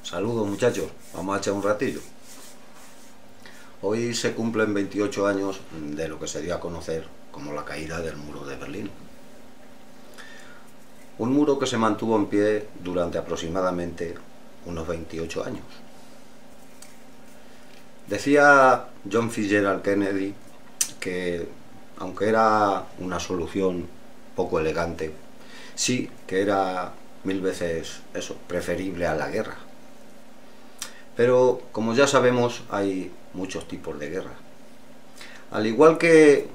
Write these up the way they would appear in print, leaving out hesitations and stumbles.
Saludos muchachos, vamos a echar un ratillo. Hoy se cumplen 28 años de lo que se dio a conocer como la caída del muro de Berlín. Un muro que se mantuvo en pie durante aproximadamente unos 28 años. Decía John Fitzgerald Kennedy que, aunque era una solución poco elegante, sí que era 1000 veces preferible a la guerra. Pero, como ya sabemos, hay muchos tipos de guerra. Al igual que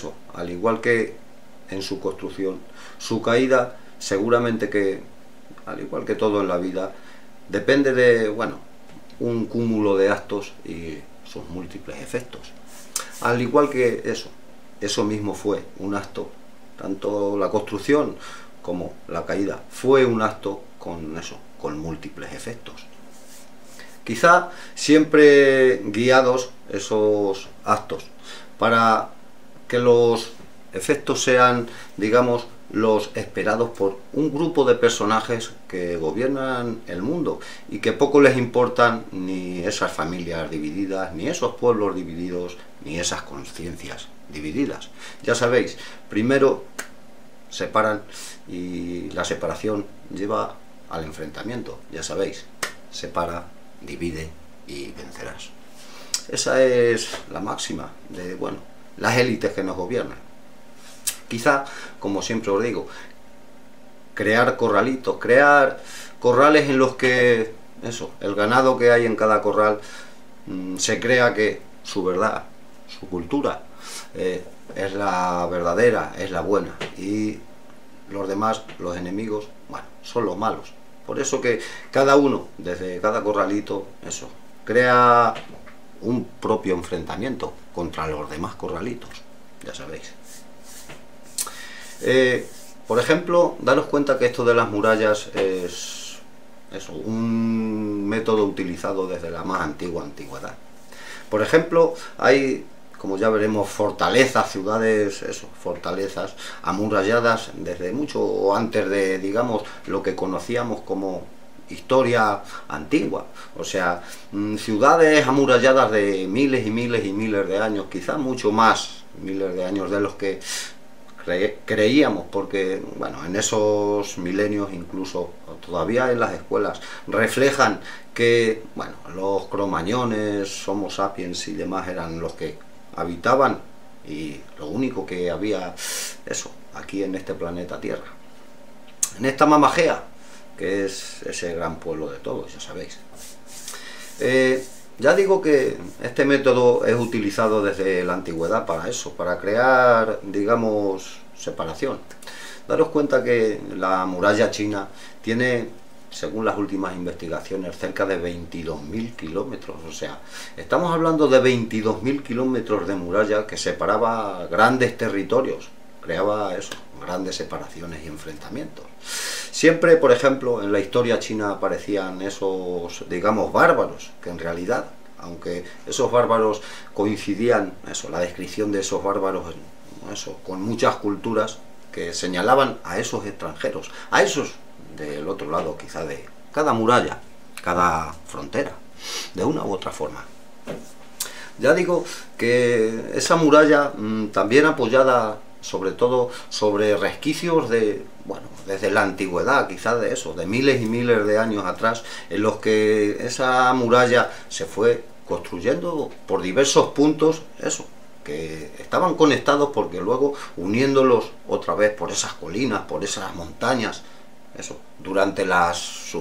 en su construcción, su caída seguramente que, al igual que todo en la vida, depende de, un cúmulo de actos y sus múltiples efectos. Al igual que eso mismo fue un acto, tanto la construcción como la caída fue un acto con múltiples efectos. Quizá siempre guiados esos actos para que los efectos sean, digamos, los esperados por un grupo de personajes que gobiernan el mundo y que poco les importan ni esas familias divididas, ni esos pueblos divididos, ni esas conciencias divididas. Ya sabéis, primero separan y la separación lleva al enfrentamiento. Ya sabéis, separa, divide y vencerás. Esa es la máxima de, las élites que nos gobiernan. Quizá, como siempre os digo, crear corralitos, crear corrales en los que, el ganado que hay en cada corral, se crea que su verdad, su cultura, es la verdadera, es la buena, y los demás, los enemigos, son los malos. Por eso que cada uno, desde cada corralito, crea un propio enfrentamiento contra los demás corralitos, ya sabéis. Por ejemplo, daros cuenta que esto de las murallas es un método utilizado desde la más antigua antigüedad. Por ejemplo, hay, como ya veremos, fortalezas, ciudades, fortalezas amuralladas desde mucho antes de, digamos, lo que conocíamos como historia antigua. O sea, ciudades amuralladas de miles y miles y miles de años, quizá mucho más, miles de años de los que creíamos, porque, en esos milenios, incluso todavía en las escuelas, reflejan que, los cromañones, Homo sapiens y demás eran los que habitaban y lo único que había aquí en este planeta Tierra, en esta Mamagea, que es ese gran pueblo de todos, ya sabéis. Ya digo que este método es utilizado desde la antigüedad para crear, digamos, separación. Daros cuenta que la muralla china tiene, según las últimas investigaciones, cerca de 22.000 kilómetros. O sea, estamos hablando de 22.000 kilómetros de muralla que separaba grandes territorios, creaba grandes separaciones y enfrentamientos. Siempre, por ejemplo, en la historia china aparecían esos, digamos, bárbaros, que en realidad, aunque esos bárbaros coincidían, la descripción de esos bárbaros, con muchas culturas que señalaban a esos extranjeros, a esos del otro lado, quizá de cada muralla, cada frontera, de una u otra forma. Ya digo que esa muralla, también apoyada sobre todo sobre resquicios de, desde la antigüedad, quizás de miles y miles de años atrás, en los que esa muralla se fue construyendo por diversos puntos, que estaban conectados, porque luego uniéndolos otra vez por esas colinas, por esas montañas, durante los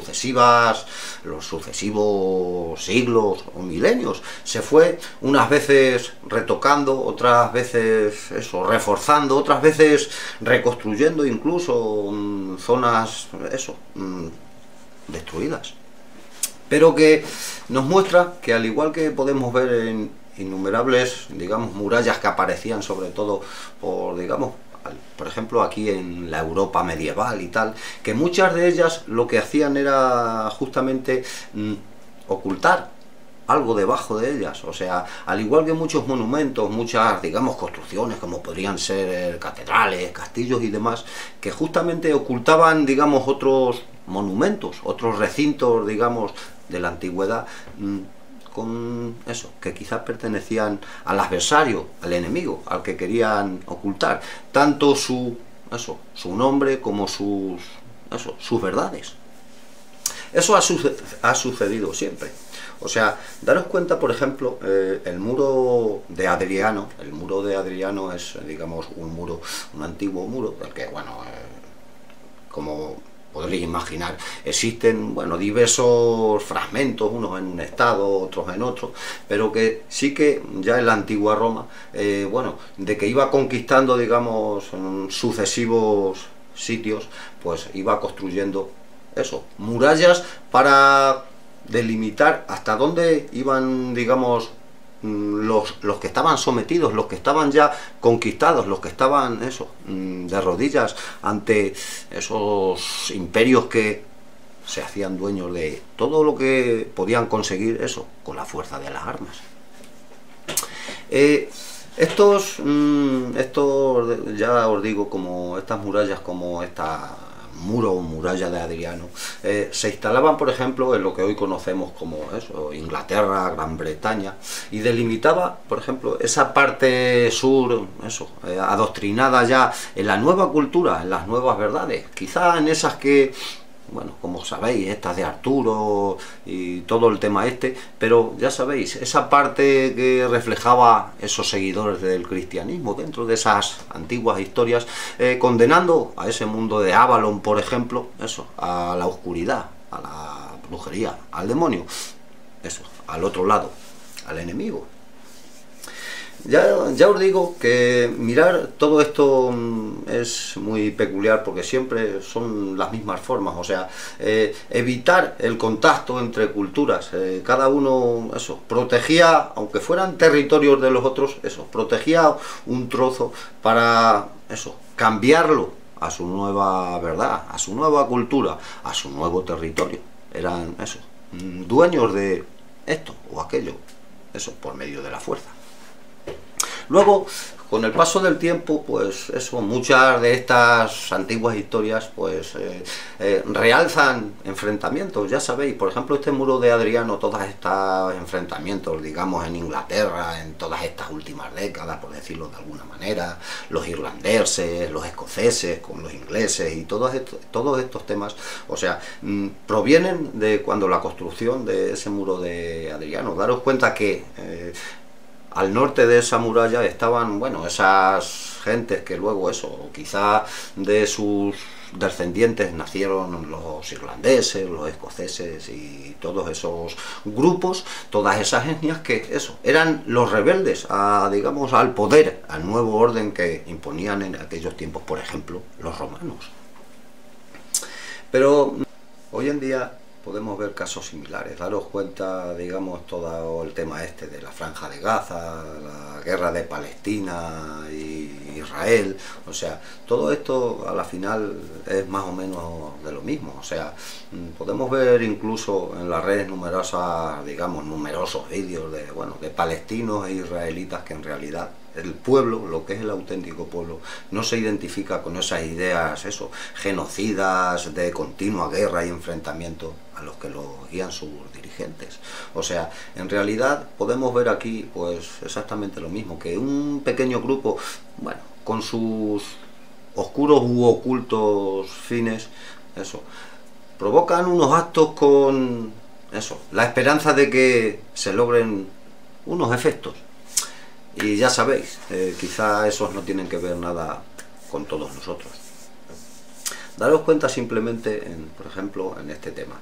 sucesivos siglos o milenios, se fue unas veces retocando, otras veces reforzando, otras veces reconstruyendo incluso zonas destruidas. Pero que nos muestra que, al igual que podemos ver en innumerables, digamos, murallas que aparecían sobre todo por ejemplo aquí en la Europa medieval y tal, que muchas de ellas lo que hacían era justamente ocultar algo debajo de ellas. O sea, al igual que muchos monumentos, muchas, digamos, construcciones, como podrían ser catedrales, castillos y demás, que justamente ocultaban, digamos, otros monumentos, otros recintos, digamos, de la antigüedad, con eso, que quizás pertenecían al adversario, al enemigo, al que querían ocultar, tanto su nombre como sus verdades. Eso ha sucedido siempre. O sea, daros cuenta, por ejemplo, el muro de Adriano. El muro de Adriano es, digamos, un antiguo muro, del que, bueno, como podréis imaginar, existen, bueno, diversos fragmentos, unos en un estado, otros en otro, pero que sí que ya en la antigua Roma, bueno, de que iba conquistando, digamos, sucesivos sitios, pues iba construyendo murallas para delimitar hasta dónde iban, digamos, los que estaban sometidos, los que estaban ya conquistados, los que estaban de rodillas ante esos imperios que se hacían dueños de todo lo que podían conseguir con la fuerza de las armas. Estos, ya os digo, como estas murallas, como esta muro o muralla de Adriano, se instalaban, por ejemplo, en lo que hoy conocemos como Inglaterra, Gran Bretaña, y delimitaba, por ejemplo, esa parte sur, adoctrinada ya en la nueva cultura, en las nuevas verdades, quizá en esas que, bueno, como sabéis, estas de Arturo y todo el tema pero ya sabéis, esa parte que reflejaba esos seguidores del cristianismo dentro de esas antiguas historias, condenando a ese mundo de Avalon, por ejemplo, a la oscuridad, a la brujería, al demonio, al otro lado, al enemigo. Ya os digo que mirar todo esto es muy peculiar, porque siempre son las mismas formas, o sea, evitar el contacto entre culturas, cada uno protegía, aunque fueran territorios de los otros, protegía un trozo para cambiarlo a su nueva verdad, a su nueva cultura, a su nuevo territorio. Eran dueños de esto o aquello, por medio de la fuerza. Luego, con el paso del tiempo, pues muchas de estas antiguas historias pues realzan enfrentamientos, ya sabéis, por ejemplo, este muro de Adriano, todos estos enfrentamientos, digamos, en Inglaterra, en todas estas últimas décadas, por decirlo de alguna manera, los irlandeses, los escoceses con los ingleses y todos estos temas, o sea, provienen de cuando la construcción de ese muro de Adriano. Daros cuenta que al norte de esa muralla estaban, bueno, esas gentes que luego quizá de sus descendientes nacieron los irlandeses, los escoceses y todos esos grupos, todas esas etnias que eran los rebeldes digamos, al poder, al nuevo orden que imponían en aquellos tiempos, por ejemplo, los romanos. Pero hoy en día podemos ver casos similares. Daros cuenta, digamos, todo el tema de la Franja de Gaza, la guerra de Palestina y Israel, o sea, todo esto a la final es más o menos de lo mismo. O sea, podemos ver incluso en las redes numerosos vídeos de palestinos e israelitas que en realidad el pueblo, lo que es el auténtico pueblo, no se identifica con esas ideas genocidas de continua guerra y enfrentamiento a los que lo guían sus dirigentes. O sea, en realidad podemos ver aquí pues exactamente lo mismo, que un pequeño grupo, bueno, con sus oscuros u ocultos fines, provocan unos actos con la esperanza de que se logren unos efectos. Y ya sabéis, quizá esos no tienen que ver nada con todos nosotros. Daros cuenta simplemente, por ejemplo, en este tema.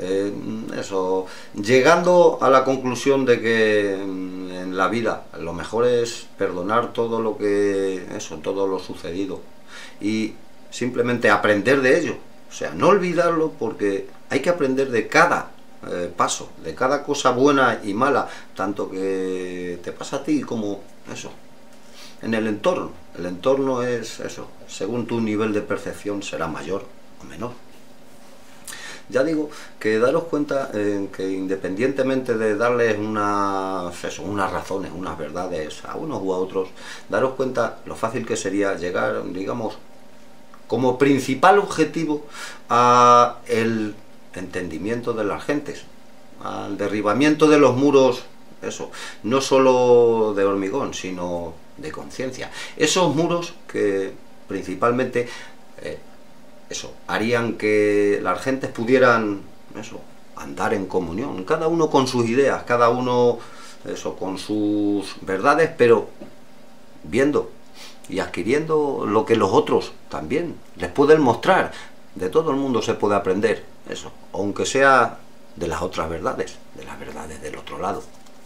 Llegando a la conclusión de que en la vida lo mejor es perdonar todo lo sucedido y simplemente aprender de ello. O sea, no olvidarlo, porque hay que aprender de cada paso, de cada cosa buena y mala, tanto que te pasa a ti como en el entorno. El entorno es según tu nivel de percepción será mayor o menor. Ya digo que daros cuenta que independientemente de darles unas razones, unas verdades a unos u a otros, daros cuenta lo fácil que sería llegar, digamos, como principal objetivo a el entendimiento de las gentes. al derribamiento de los muros, eso, no solo de hormigón, sino de conciencia. Esos muros que principalmente eso, harían que las gentes pudieran eso, andar en comunión, cada uno con sus ideas, cada uno eso, con sus verdades, pero viendo y adquiriendo lo que los otros también les pueden mostrar. De todo el mundo se puede aprender eso, aunque sea de las otras verdades, de las verdades del otro lado.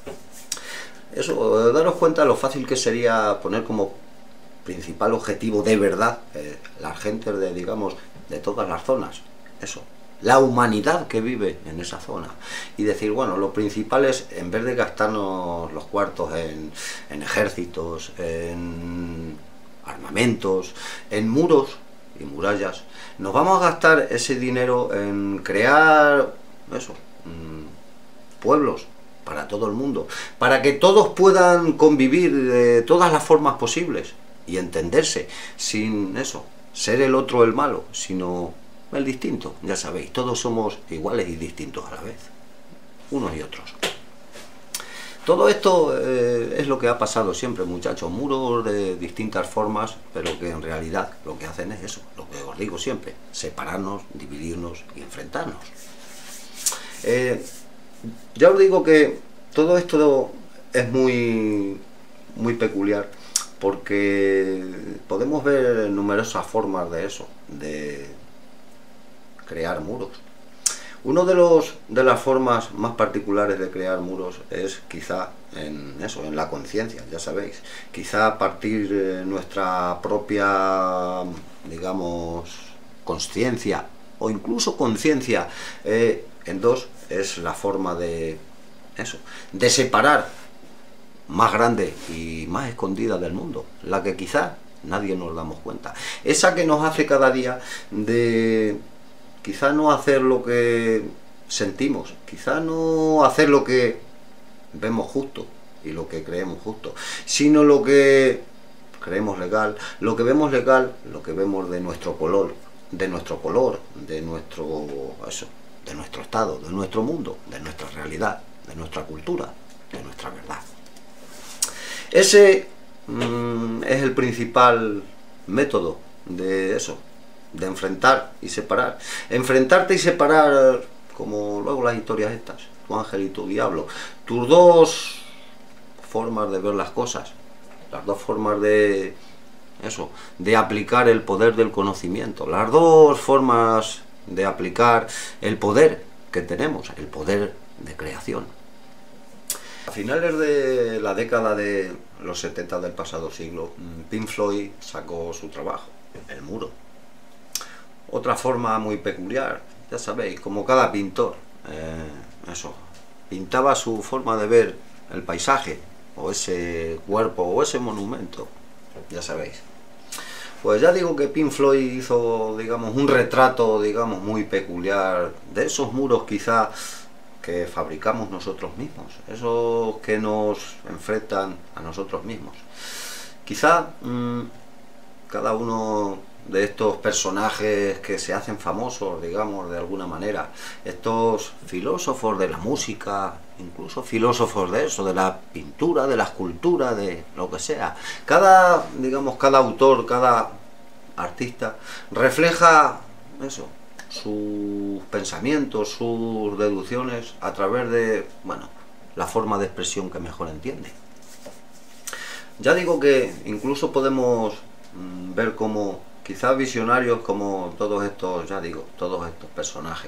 Eso, daros cuenta lo fácil que sería poner como principal objetivo de verdad las gentes de, digamos, de todas las zonas, eso, la humanidad que vive en esa zona, y decir, bueno, lo principal es, en vez de gastarnos los cuartos en ejércitos, en armamentos, en muros y murallas, nos vamos a gastar ese dinero en crear eso, pueblos para todo el mundo, para que todos puedan convivir de todas las formas posibles y entenderse, sin eso, ser el otro el malo, sino el distinto. Ya sabéis, todos somos iguales y distintos a la vez, unos y otros. Todo esto es lo que ha pasado siempre, muchachos, muros de distintas formas, pero que en realidad lo que hacen es eso, lo que os digo siempre, separarnos, dividirnos y enfrentarnos. Ya os digo que todo esto es muy peculiar, porque podemos ver numerosas formas de eso, de crear muros. Uno de las formas más particulares de crear muros es quizá en eso, en la conciencia, ya sabéis. Quizá a partir de nuestra propia, digamos, consciencia o incluso conciencia en dos, es la forma de eso, de separar más grande y más escondida del mundo, la que quizá nadie nos damos cuenta, esa que nos hace cada día de quizá no hacer lo que sentimos, quizá no hacer lo que vemos justo y lo que creemos justo, sino lo que creemos legal, lo que vemos legal, lo que vemos de nuestro color, de nuestro eso, de nuestro estado, de nuestro mundo, de nuestra realidad, de nuestra cultura, de nuestra verdad. Ese es el principal método de eso, de enfrentar y separar. Enfrentarte y separar, como luego las historias estas, tu ángel y tu diablo, tus dos formas de ver las cosas, las dos formas de eso, de aplicar el poder del conocimiento, las dos formas de aplicar el poder que tenemos, el poder de creación. A finales de la década de los 70 del pasado siglo, Pink Floyd sacó su trabajo, El Muro. Otra forma muy peculiar, ya sabéis, como cada pintor, eso, pintaba su forma de ver el paisaje, o ese cuerpo, o ese monumento, ya sabéis. Pues ya digo que Pink Floyd hizo, digamos, un retrato, digamos, muy peculiar de esos muros quizá que fabricamos nosotros mismos, esos que nos enfrentan a nosotros mismos. Quizá cada uno de estos personajes que se hacen famosos, digamos, de alguna manera, estos filósofos de la música, incluso filósofos de eso, de la pintura, de la escultura, de lo que sea, digamos, cada autor, cada artista refleja eso, sus pensamientos, sus deducciones a través de, bueno, la forma de expresión que mejor entiende. Ya digo que incluso podemos ver como quizás visionarios como todos estos, ya digo, todos estos personajes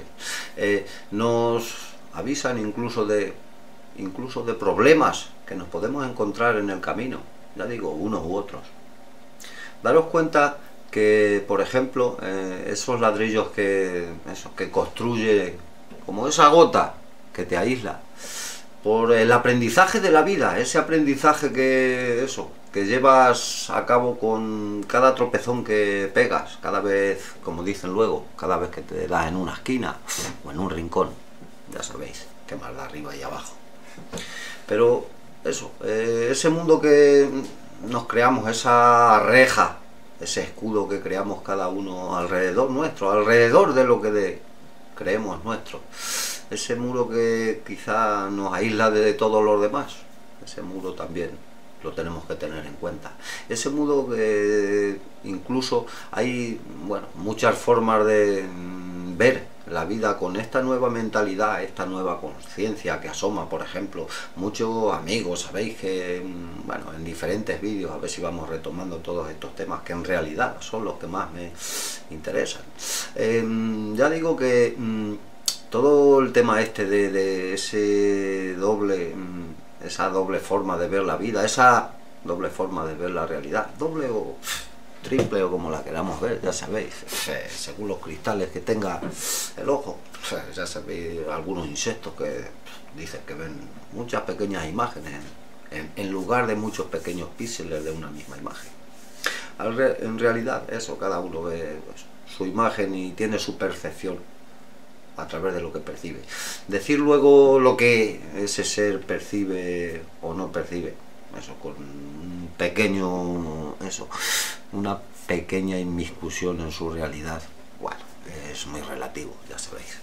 nos avisan incluso de problemas que nos podemos encontrar en el camino, ya digo, unos u otros. Daros cuenta que, por ejemplo, esos ladrillos que construye, como esa gota que te aísla, por el aprendizaje de la vida, ese aprendizaje que llevas a cabo con cada tropezón que pegas, cada vez, como dicen luego, cada vez que te das en una esquina o en un rincón, ya sabéis, que más da arriba y abajo. Pero eso, ese mundo que nos creamos, esa reja, ese escudo que creamos cada uno alrededor nuestro, alrededor de lo que creemos nuestro, ese muro que quizá nos aísla de todos los demás, ese muro también lo tenemos que tener en cuenta. Ese muro que incluso hay, bueno, muchas formas de ver la vida con esta nueva mentalidad, esta nueva conciencia que asoma. Por ejemplo, muchos amigos, sabéis que, bueno, en diferentes vídeos, a ver si vamos retomando todos estos temas que en realidad son los que más me interesan. Ya digo que todo el tema este de ese doble, esa doble forma de ver la vida, esa doble forma de ver la realidad, doble o triple o como la queramos ver, ya sabéis, según los cristales que tenga el ojo, ya sabéis, algunos insectos que dicen que ven muchas pequeñas imágenes en lugar de muchos pequeños píxeles de una misma imagen. En realidad eso, cada uno ve pues, su imagen y tiene su percepción a través de lo que percibe. Decir luego lo que ese ser percibe o no percibe, eso con un pequeño, eso, una pequeña inmiscusión en su realidad, bueno, es muy relativo, ya sabéis.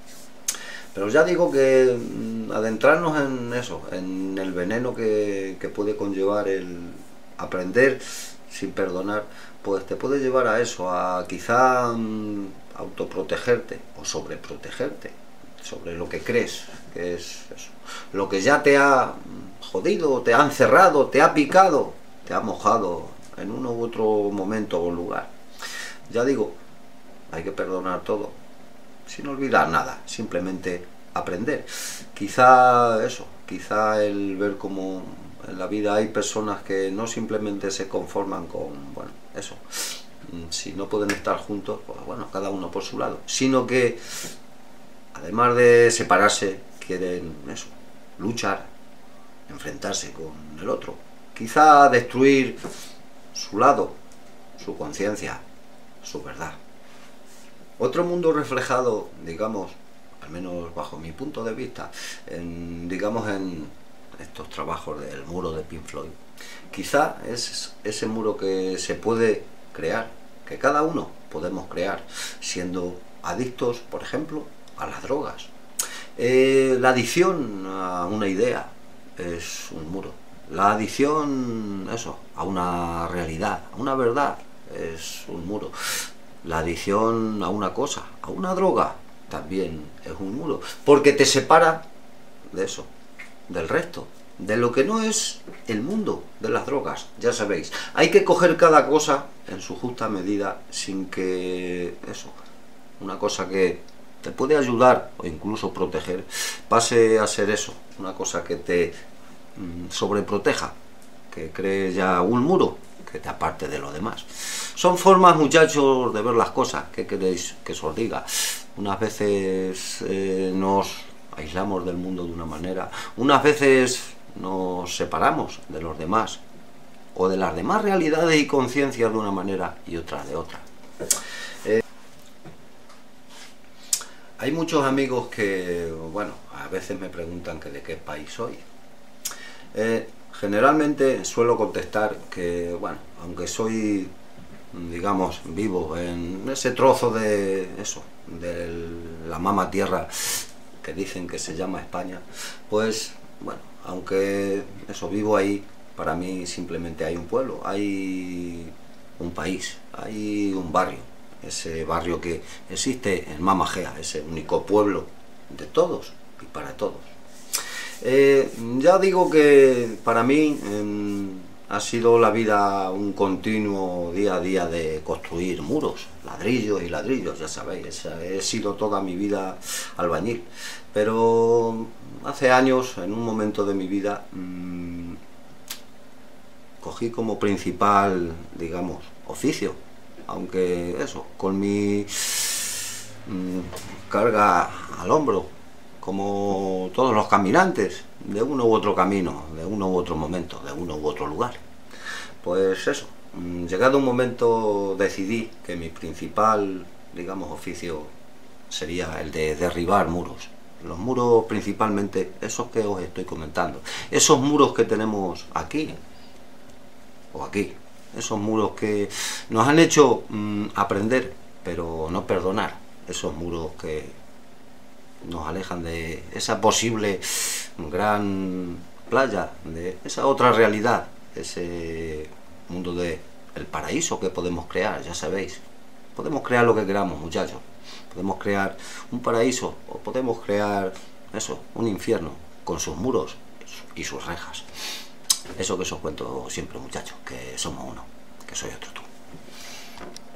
Pero ya digo que adentrarnos en eso, en el veneno que puede conllevar el aprender sin perdonar, pues te puede llevar a eso, a quizá autoprotegerte o sobreprotegerte sobre lo que crees que es eso, lo que ya te ha jodido, te ha encerrado, te ha picado, te ha mojado en uno u otro momento o lugar. Ya digo, hay que perdonar todo sin olvidar nada, simplemente aprender. Quizá eso, quizá el ver cómo en la vida hay personas que no simplemente se conforman con, bueno, eso, si no pueden estar juntos, pues bueno, cada uno por su lado, sino que además de separarse, quieren eso, luchar, enfrentarse con el otro, quizá destruir su lado, su conciencia, su verdad. Otro mundo reflejado, digamos, al menos bajo mi punto de vista, digamos en estos trabajos del muro de Pink Floyd, quizá es ese muro que se puede crear, que cada uno podemos crear, siendo adictos, por ejemplo, a las drogas. La adicción a una idea es un muro. La adicción, eso, a una realidad, a una verdad, es un muro. La adicción a una cosa, a una droga, también es un muro, porque te separa de eso, del resto, de lo que no es el mundo de las drogas. Ya sabéis, hay que coger cada cosa en su justa medida, sin que eso, una cosa que te puede ayudar o incluso proteger, pase a ser eso, una cosa que te sobreproteja, que cree ya un muro que te aparte de lo demás. Son formas, muchachos, de ver las cosas. ¿Qué queréis que os diga? Unas veces nos aislamos del mundo de una manera, unas veces nos separamos de los demás o de las demás realidades y conciencias de una manera y otras de otra. Hay muchos amigos que, bueno, a veces me preguntan que de qué país soy. Generalmente suelo contestar que, bueno, aunque soy, digamos, vivo en ese trozo de eso, de la mama tierra que dicen que se llama España, pues, bueno, aunque eso vivo ahí, para mí simplemente hay un pueblo, hay un país, hay un barrio, ese barrio que existe en Mama Gea, ese único pueblo de todos y para todos. Ya digo que para mí ha sido la vida un continuo día a día de construir muros, ladrillos y ladrillos, ya sabéis, he sido toda mi vida albañil, pero hace años, en un momento de mi vida, cogí como principal, digamos, oficio, aunque eso, con mi carga al hombro, como todos los caminantes, de uno u otro camino, de uno u otro momento, de uno u otro lugar. Pues eso, llegado un momento decidí que mi principal, digamos, oficio sería el de derribar muros. Los muros principalmente, esos que os estoy comentando. Esos muros que tenemos aquí, o aquí. Esos muros que nos han hecho aprender, pero no perdonar. Esos muros que nos alejan de esa posible gran playa, de esa otra realidad, ese mundo de el paraíso que podemos crear, ya sabéis. Podemos crear lo que queramos, muchachos. Podemos crear un paraíso o podemos crear eso, un infierno, con sus muros y sus rejas. Eso que os cuento siempre, muchachos, que somos uno, que soy otro tú.